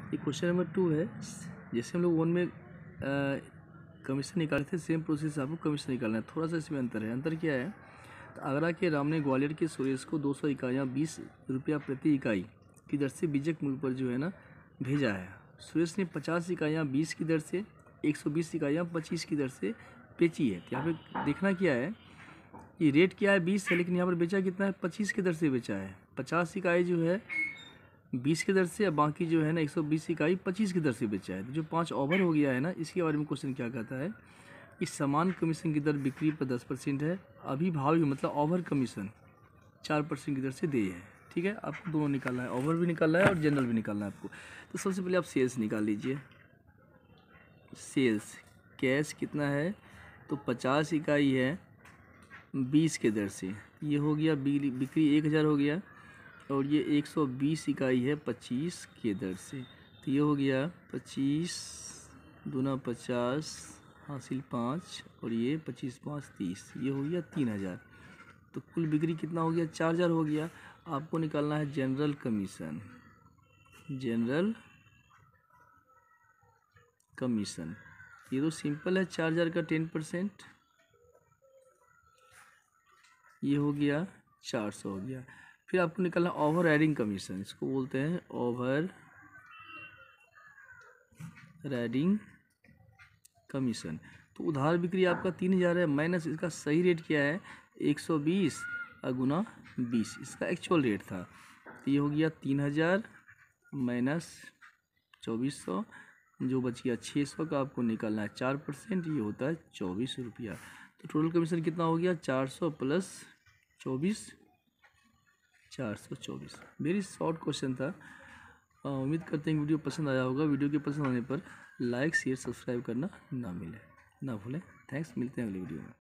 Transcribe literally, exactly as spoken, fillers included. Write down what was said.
ये question number two है। जैसे हम लोग वन में कमीशन निकाले थे, सेम प्रोसेस आपको कमीशन निकालना है। थोड़ा सा इसमें अंतर है। अंतर क्या है? तो आगरा के राम ने ग्वालियर के सुरेश को दो सौ इकाइयाँ बीस रुपया प्रति इकाई की दर से बीजक मूल्य पर जो है ना भेजा है। सुरेश ने पचास इकाइयाँ बीस की दर से, एक सौ बीस इकाइयाँ पच्चीस की दर से बेची है। तो यहाँ पे देखना क्या है, ये रेट क्या है बीस है, लेकिन यहाँ पर बेचा कितना है, पच्चीस की दर से बेचा है। पचास इकाई जो है बीस की दर से, और बाकी जो है ना एक सौ बीस इकाई पच्चीस की दर से बेचा है। तो जो पाँच ओवर हो गया है ना, इसके बारे में क्वेश्चन क्या कहता है, इस समान कमीशन की दर बिक्री पर दस परसेंट है, अभी भाव भी मतलब ओवर कमीशन चार परसेंट की दर से दे है। ठीक है, आपको दोनों निकालना है, ओवर भी निकालना है और जनरल भी निकालना है आपको। तो सबसे पहले आप सेल्स निकाल लीजिए। सेल्स कैश कितना है, तो पचास इकाई है बीस के दर से, ये हो गया बिक्री एक हज़ार हो गया, और ये एक सौ बीस इकाई है पच्चीस के दर से, तो ये हो गया पच्चीस दूना पचास हासिल पाँच, और ये पच्चीस पाँच तीस, ये हो गया तीन हज़ार। तो कुल बिक्री कितना हो गया, चार हज़ार हो गया। आपको निकालना है जनरल कमीशन। जनरल कमीशन ये तो सिंपल है, चार हज़ार का टेन परसेंट, ये हो गया चार सौ हो गया। फिर आपको निकालना ओवर राइडिंग कमीशन, इसको बोलते हैं ओवर राइडिंग कमीशन। तो उधार बिक्री आपका तीन हज़ार है, माइनस इसका सही रेट क्या है एक सौ बीस और गुना बीस, इसका एक्चुअल रेट था। तो ये हो गया तीन हज़ार माइनस चौबीस सौ, जो बच गया छः सौ का आपको निकालना है चार परसेंट, ये होता है चौबीस रुपया। तो टोटल कमीशन कितना हो गया, चार सौ प्लस चौबीस, चार सौ चौबीस। वेरी शॉर्ट क्वेश्चन था। उम्मीद करते हैं वीडियो पसंद आया होगा। वीडियो के पसंद आने पर लाइक शेयर सब्सक्राइब करना ना मिले ना भूलें। थैंक्स, मिलते हैं अगली वीडियो में।